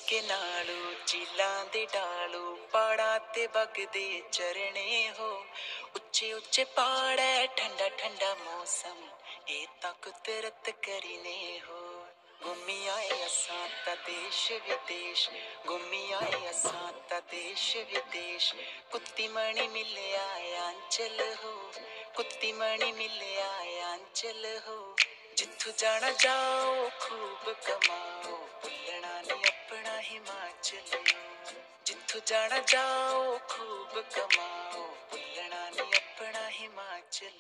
के नालू झीलां दे डालू पहाड़ां ते बगदे झरने हो। उच्चे उच्चे पहाड़ है ठंडा ठंडा मौसम ए तां कुदरत करीने हो। घूमी आए असां ता देश विदेश, घूमी आए असां ता देश विदेश। कुत्ती मणि मिले आंचल हो, कुत्ती मणि मिले आंचल हो। जिथु जाना जाओ खूब कमाओ, भुलना नहीं अपना हिमाचल। जिथु जाना जाओ खूब कमाओ, भुलना नहीं अपना हिमाचल।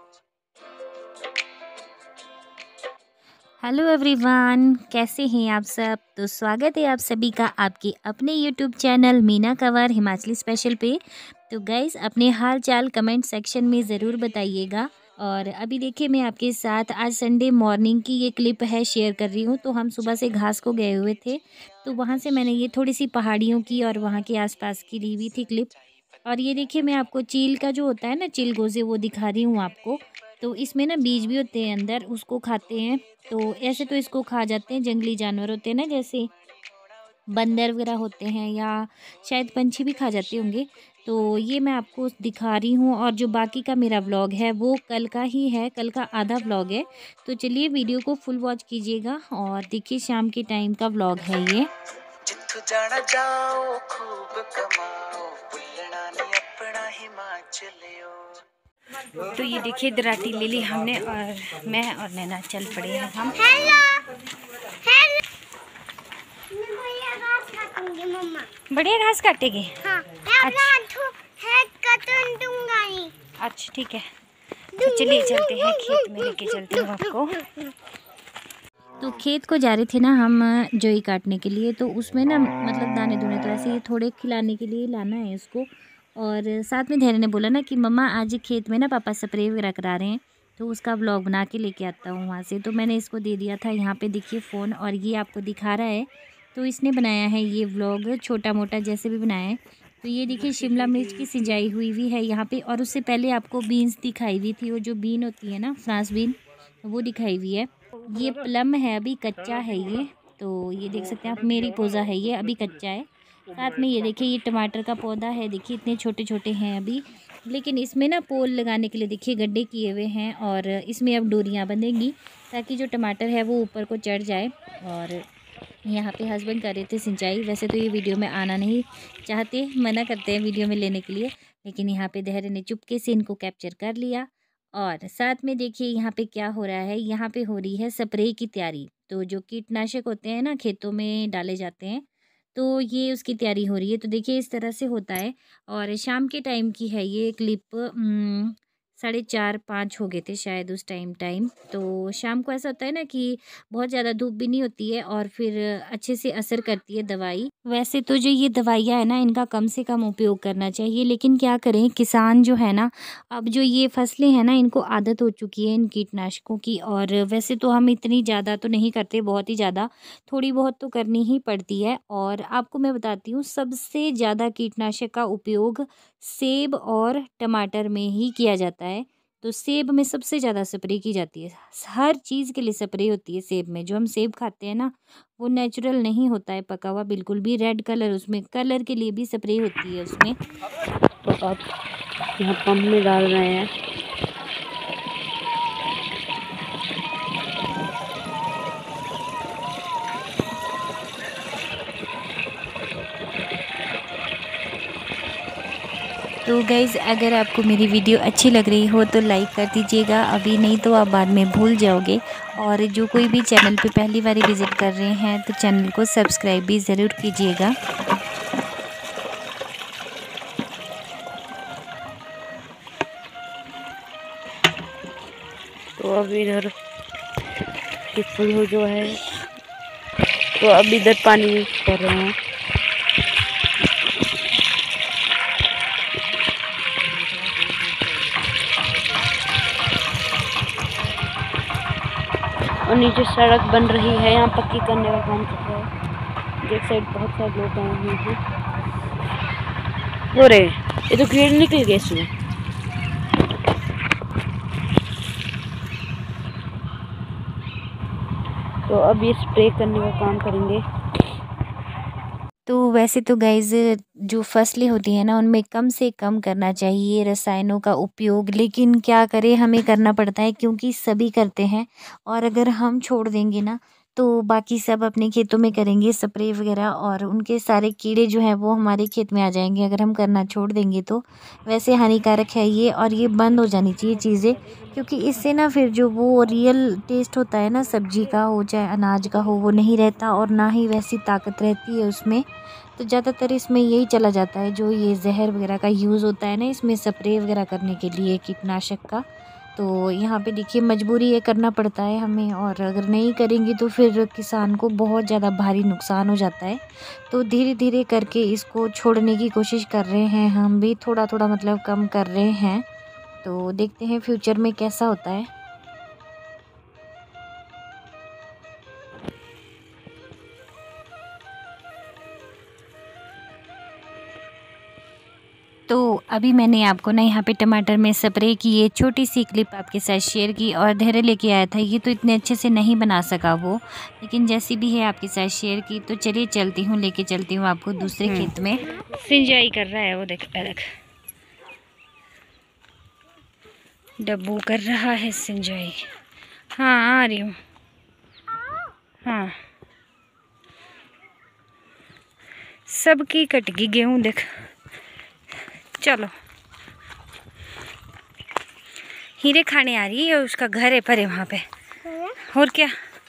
हेलो एवरीवन, कैसे हैं आप सब। तो स्वागत है आप सभी का आपके अपने YouTube channel Meena Kanwar Himachali special पे। तो गाइज़ अपने हाल चाल कमेंट सेक्शन में ज़रूर बताइएगा। और अभी देखिए मैं आपके साथ आज संडे मॉर्निंग की ये क्लिप है शेयर कर रही हूँ। तो हम सुबह से घास को गए हुए थे, तो वहाँ से मैंने ये थोड़ी सी पहाड़ियों की और वहाँ के आसपास की ली हुई थी क्लिप। और ये देखिए मैं आपको चील का जो होता है ना, चिल गोज़े, वो दिखा रही हूँ आपको। तो इसमें ना बीज भी होते हैं अंदर, उसको खाते हैं। तो ऐसे तो इसको खा जाते हैं, जंगली जानवर होते हैं ना, जैसे बंदर वगैरह होते हैं या शायद पंछी भी खा जाते होंगे। तो ये मैं आपको दिखा रही हूँ। और जो बाकी का मेरा व्लॉग है वो कल का ही है, कल का आधा व्लॉग है। तो चलिए वीडियो को फुल वॉच कीजिएगा और देखिए शाम के टाइम का व्लॉग है ये। जिथु जाना जाओ खूब कमाओ, भुलना नहीं अपना हिमाचल। तो ये देखिए दराटी ले ली हमने और मैं और नैना चल पड़े हैं हम। मम्मा बढ़िया घास काटेगी। हाँ, अच्छा ठीक है, तो चलिए चलते हैं खेत में, लेके चलती हूँ आपको। तो खेत को जा रहे थे ना हम जोई काटने के लिए। तो उसमें ना मतलब दाने दूने तो ऐसे ही थोड़े खिलाने के लिए लाना है इसको। और साथ में धैर्य ने बोला ना कि मम्मा आज खेत में ना पापा स्प्रे वगैरह करा रहे हैं, तो उसका व्लॉग बना के लेके आता हूँ वहाँ से। तो मैंने इसको दे दिया था। यहाँ पे देखिए फ़ोन, और ये आपको दिखा रहा है। तो इसने बनाया है ये व्लॉग, छोटा मोटा जैसे भी बनाया है। तो ये देखिए शिमला मिर्च की सिंचाई हुई हुई है यहाँ पे। और उससे पहले आपको बीन्स दिखाई हुई थी, वो जो बीन होती है ना, फ्रांस बीन, वो दिखाई हुई है। ये प्लम है, अभी कच्चा है ये। तो ये देख सकते हैं आप, मेरी पौधा है ये, अभी कच्चा है। साथ में ये देखिए ये टमाटर का पौधा है, देखिए इतने छोटे छोटे हैं अभी। लेकिन इसमें ना पोल लगाने के लिए देखिए गड्ढे किए हुए हैं, और इसमें अब डोरियाँ बंधेंगी ताकि जो टमाटर है वो ऊपर को चढ़ जाए। और यहाँ पे हस्बैंड कर रहे थे सिंचाई। वैसे तो ये वीडियो में आना नहीं चाहते, मना करते हैं वीडियो में लेने के लिए, लेकिन यहाँ पे धैर्य ने चुपके से इनको कैप्चर कर लिया। और साथ में देखिए यहाँ पे क्या हो रहा है, यहाँ पे हो रही है स्प्रे की तैयारी। तो जो कीटनाशक होते हैं ना, खेतों में डाले जाते हैं, तो ये उसकी तैयारी हो रही है। तो देखिए इस तरह से होता है। और शाम के टाइम की है ये क्लिप। 4:30-5 हो गए थे शायद उस टाइम। तो शाम को ऐसा होता है ना कि बहुत ज़्यादा धूप भी नहीं होती है, और फिर अच्छे से असर करती है दवाई। वैसे तो जो ये दवाइयाँ है ना, इनका कम से कम उपयोग करना चाहिए, लेकिन क्या करें, किसान जो है ना, अब जो ये फसलें हैं ना, इनको आदत हो चुकी है इन कीटनाशकों की। और वैसे तो हम इतनी ज़्यादा तो नहीं करते, बहुत ही ज़्यादा, थोड़ी बहुत तो करनी ही पड़ती है। और आपको मैं बताती हूँ, सबसे ज़्यादा कीटनाशक का उपयोग सेब और टमाटर में ही किया जाता है। तो सेब में सबसे ज़्यादा स्प्रे की जाती है, हर चीज़ के लिए स्प्रे होती है सेब में। जो हम सेब खाते हैं ना, वो नेचुरल नहीं होता है पका हुआ बिल्कुल भी, रेड कलर, उसमें कलर के लिए भी स्प्रे होती है उसमें। तो अब यहाँ पंप में डाल रहे हैं। तो गाइज़ अगर आपको मेरी वीडियो अच्छी लग रही हो तो लाइक कर दीजिएगा, अभी नहीं तो आप बाद में भूल जाओगे। और जो कोई भी चैनल पे पहली बार विज़िट कर रहे हैं तो चैनल को सब्सक्राइब भी ज़रूर कीजिएगा। तो अब इधर के फूल जो है, तो अब इधर पानी यूज कर रहे हैं। और नीचे सड़क बन रही है, यहाँ पक्की करने का काम चल रहा है। एक साइड बहुत सारे लोग आए हुए हैं। हो रे, ये तो कीड़े निकल गए इसमें। तो अब ये स्प्रे करने का काम करेंगे। तो वैसे तो गाइज़ जो फसलें होती हैं ना उनमें कम से कम करना चाहिए रसायनों का उपयोग, लेकिन क्या करें हमें करना पड़ता है क्योंकि सभी करते हैं। और अगर हम छोड़ देंगे ना तो बाकी सब अपने खेतों में करेंगे स्प्रे वगैरह और उनके सारे कीड़े जो हैं वो हमारे खेत में आ जाएंगे अगर हम करना छोड़ देंगे तो। वैसे हानिकारक है ये और ये बंद हो जानी चाहिए चीज़ें, क्योंकि इससे ना फिर जो वो रियल टेस्ट होता है ना सब्जी का हो चाहे अनाज का हो वो नहीं रहता और ना ही वैसी ताकत रहती है उसमें। तो ज़्यादातर इसमें यही चला जाता है जो ये जहर वगैरह का यूज़ होता है ना इसमें स्प्रे वगैरह करने के लिए कीटनाशक का। तो यहाँ पे देखिए मजबूरी ये करना पड़ता है हमें, और अगर नहीं करेंगे तो फिर किसान को बहुत ज़्यादा भारी नुकसान हो जाता है। तो धीरे धीरे करके इसको छोड़ने की कोशिश कर रहे हैं, हम भी थोड़ा थोड़ा मतलब कम कर रहे हैं। तो देखते हैं फ्यूचर में कैसा होता है। तो अभी मैंने आपको ना यहाँ पे टमाटर में स्प्रे की ये छोटी सी क्लिप आपके साथ शेयर की और धैर्य लेके आया था। ये तो इतने अच्छे से नहीं बना सका वो, लेकिन जैसी भी है आपके साथ शेयर की। तो चलिए चलती हूँ, लेके चलती हूँ आपको दूसरे खेत में। सिंचाई कर रहा है वो, देख डब्बू कर रहा है सिंचाई। हाँ आ रही हूँ। हाँ सबकी कटगी गेहूँ देख। चलो हीरे खाने आ रही है, उसका घर है परे वहाँ पे। और क्या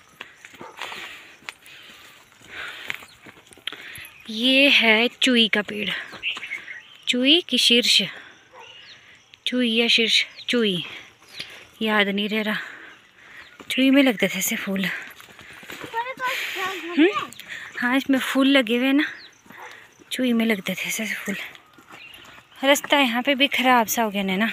ये है चुई का पेड़, चुई की शीर्ष, चुई या शीर्ष, चुई याद नहीं रह रहा। चुई में लगते थे ऐसे फूल। हाँ इसमें फूल लगे हुए ना, चुई में लगते थे ऐसे फूल। रास्ता यहाँ पे भी खराब सा हो गया ना।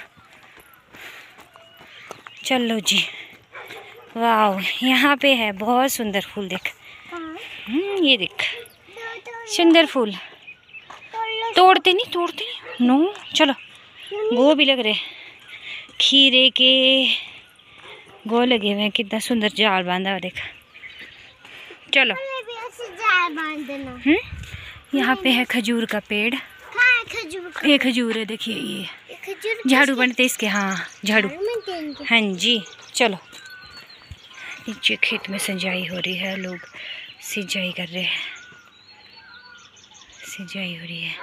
चलो जी, वाह यहाँ पे है बहुत सुंदर फूल देख। ये देख सुंदर फूल। तोड़ते नहीं नो। चलो गो भी लग रहे, खीरे के गो लगे हुए हैं। कितना सुंदर जाल बांधा हुआ देख। चलो यहाँ पे है खजूर का पेड़। ये खजूर है देखिए, ये झाड़ू बनते इसके। हाँ झाड़ू, हाँ जी। चलो नीचे खेत में सिंचाई हो रही है, लोग सिंचाई कर रहे हैं, सिंचाई हो रही है।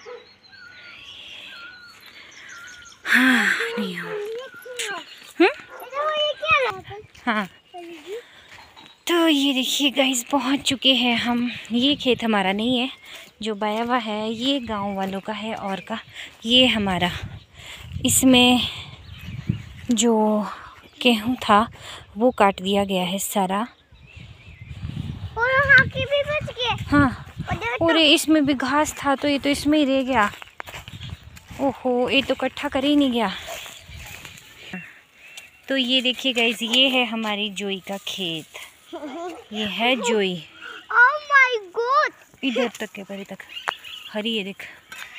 हाँ नहीं हो। हाँ तो ये देखिए गाइस पहुंच चुके हैं हम। ये खेत हमारा नहीं है जो बाया हुआ है, ये गांव वालों का है और का ये हमारा। इसमें जो गेहूँ था वो काट दिया गया है सारा। और वहाँ की भी बच गए। हाँ और इसमें भी घास था तो ये तो इसमें ही रह गया। ओहो ये तो इकट्ठा कर ही नहीं गया। तो ये देखिए गाइस ये है हमारी जोई का खेत, ये है जोई। ओह माय गॉड, इधर तक के परे तक हरी है देख।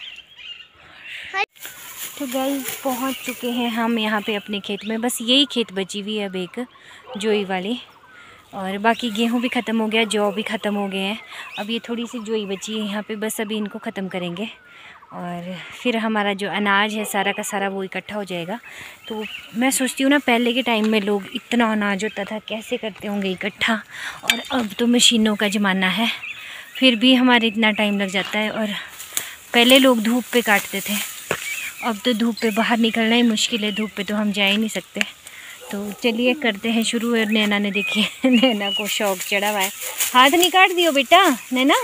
तो गाइस पहुंच चुके हैं हम यहाँ पे अपने खेत में। बस यही खेत बची हुई है अब एक जोई वाली, और बाकी गेहूं भी ख़त्म हो गया, जौ भी ख़त्म हो गए हैं। अब ये थोड़ी सी जोई बची है यहाँ पे, बस अभी इनको ख़त्म करेंगे और फिर हमारा जो अनाज है सारा का सारा वो इकट्ठा हो जाएगा। तो मैं सोचती हूँ ना पहले के टाइम में लोग इतना अनाज होता था कैसे करते होंगे इकट्ठा, और अब तो मशीनों का ज़माना है फिर भी हमारे इतना टाइम लग जाता है। और पहले लोग धूप पे काटते थे, अब तो धूप पे बाहर निकलना ही मुश्किल है, धूप पे तो हम जा ही नहीं सकते। तो चलिए करते हैं शुरू। और नैना ने देखिए नैना को शौक चढ़ा हुआ है। हाथ नहीं काट दियो बेटा, नैना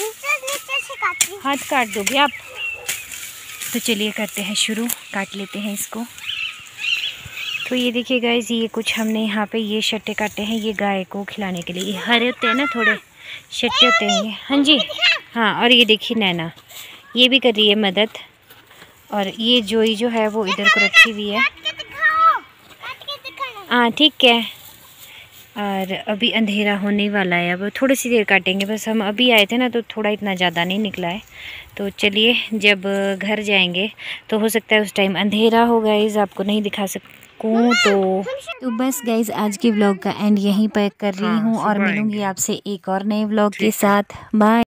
हाथ काट दोगे आप। तो चलिए करते हैं शुरू, काट लेते हैं इसको। तो ये देखिए गाइस ये कुछ हमने यहाँ पे ये शट्टे काटे हैं, ये गाय को खिलाने के लिए। ये हरे होते हैं ना, थोड़े शट्टे होते हैं ये। हाँ जी हाँ। और ये देखिए नैना ये भी कर रही है मदद, और ये जोई जो है वो इधर को रखी हुई है। हाँ ठीक है। और अभी अंधेरा होने वाला है, अब थोड़ी सी देर काटेंगे बस। हम अभी आए थे ना तो थोड़ा इतना ज़्यादा नहीं निकला है। तो चलिए जब घर जाएंगे तो हो सकता है उस टाइम अंधेरा हो गाइस, आपको नहीं दिखा सकूँ। तो बस गाइस आज के व्लॉग का एंड यहीं पर कर रही हूँ और मिलूँगी आपसे एक और नए व्लॉग के साथ। बाय।